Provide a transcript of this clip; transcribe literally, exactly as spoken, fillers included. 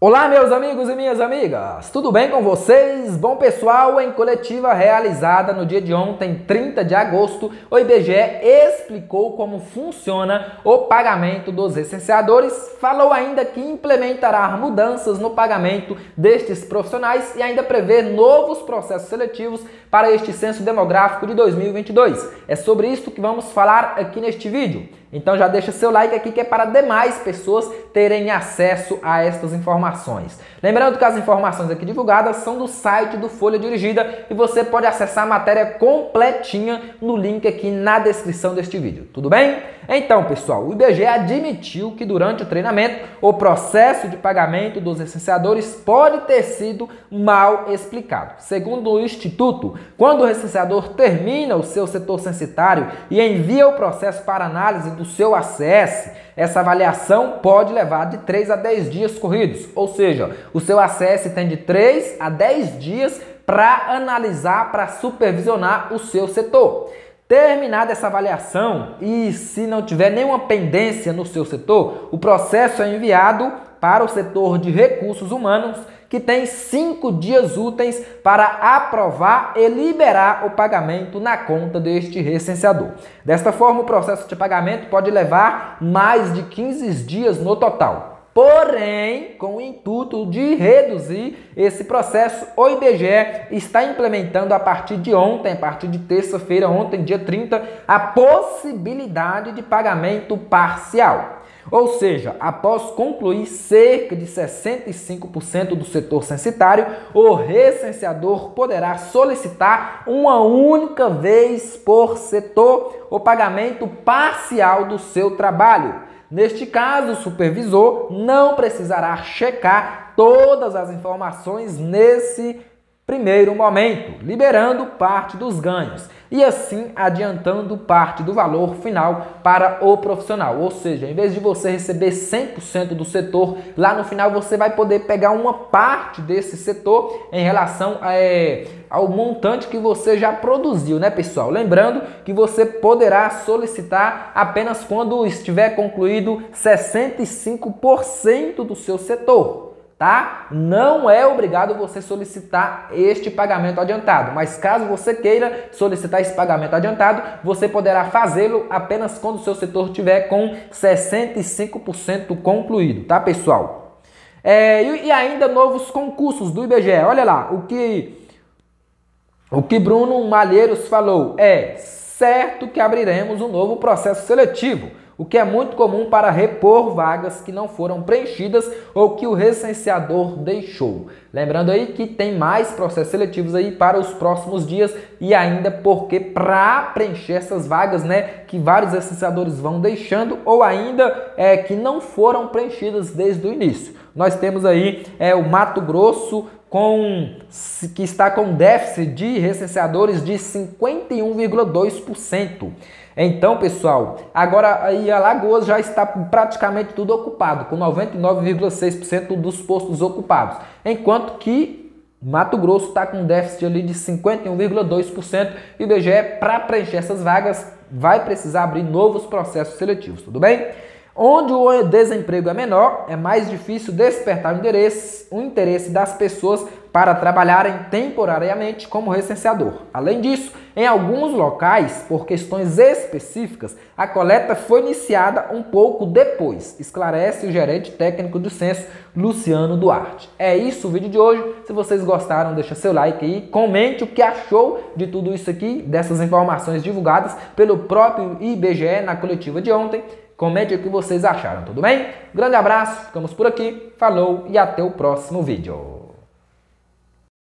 Olá, meus amigos e minhas amigas, tudo bem com vocês? Bom, pessoal, em coletiva realizada no dia de ontem, trinta de agosto, o I B G E explicou como funciona o pagamento dos licenciadores, falou ainda que implementará mudanças no pagamento destes profissionais e ainda prevê novos processos seletivos para este censo demográfico de dois mil e vinte e dois. É sobre isso que vamos falar aqui neste vídeo. Então já deixa seu like aqui que é para demais pessoas terem acesso a estas informações. Lembrando que as informações aqui divulgadas são do site do Folha Dirigida e você pode acessar a matéria completinha no link aqui na descrição deste vídeo. Tudo bem? Então, pessoal, o I B G E admitiu que durante o treinamento o processo de pagamento dos licenciadores pode ter sido mal explicado. Segundo o Instituto, quando o licenciador termina o seu setor censitário e envia o processo para análise do seu A C S, essa avaliação pode levar de três a dez dias corridos, ou seja, o seu A C S tem de três a dez dias para analisar, para supervisionar o seu setor. Terminada essa avaliação e se não tiver nenhuma pendência no seu setor, o processo é enviado para o setor de recursos humanos, que tem cinco dias úteis para aprovar e liberar o pagamento na conta deste recenseador. Desta forma, o processo de pagamento pode levar mais de quinze dias no total. Porém, com o intuito de reduzir esse processo, o I B G E está implementando a partir de ontem, a partir de terça-feira, ontem, dia trinta, a possibilidade de pagamento parcial. Ou seja, após concluir cerca de sessenta e cinco por cento do setor censitário, o recenseador poderá solicitar uma única vez por setor o pagamento parcial do seu trabalho. Neste caso, o supervisor não precisará checar todas as informações nesse primeiro momento, liberando parte dos ganhos e assim adiantando parte do valor final para o profissional. Ou seja, em vez de você receber cem por cento do setor, lá no final você vai poder pegar uma parte desse setor em relação é, ao montante que você já produziu, né, pessoal? Lembrando que você poderá solicitar apenas quando estiver concluído sessenta e cinco por cento do seu setor. Tá? Não é obrigado você solicitar este pagamento adiantado, mas caso você queira solicitar esse pagamento adiantado, você poderá fazê-lo apenas quando o seu setor tiver com sessenta e cinco por cento concluído, tá, pessoal? É, e, e ainda novos concursos do I B G E. Olha lá, o que, o que Bruno Malheiros falou é certo que abriremos um novo processo seletivo, o que é muito comum para repor vagas que não foram preenchidas ou que o recenseador deixou. Lembrando aí que tem mais processos seletivos aí para os próximos dias e ainda porque para preencher essas vagas, né, que vários recenseadores vão deixando ou ainda é, que não foram preenchidas desde o início. Nós temos aí é, o Mato Grosso, com, que está com déficit de recenseadores de cinquenta e um vírgula dois por cento. Então, pessoal, agora aí Alagoas já está praticamente tudo ocupado, com noventa e nove vírgula seis por cento dos postos ocupados, enquanto que Mato Grosso está com déficit ali de cinquenta e um vírgula dois por cento e o I B G E, para preencher essas vagas, vai precisar abrir novos processos seletivos, tudo bem? Onde o desemprego é menor, é mais difícil despertar o interesse, o interesse das pessoas para trabalharem temporariamente como recenseador. Além disso, em alguns locais, por questões específicas, a coleta foi iniciada um pouco depois, esclarece o gerente técnico do censo, Luciano Duarte. É isso o vídeo de hoje. Se vocês gostaram, deixa seu like aí, comente o que achou de tudo isso aqui, dessas informações divulgadas pelo próprio I B G E na coletiva de ontem. Comente o que vocês acharam, tudo bem? Grande abraço, ficamos por aqui, falou e até o próximo vídeo.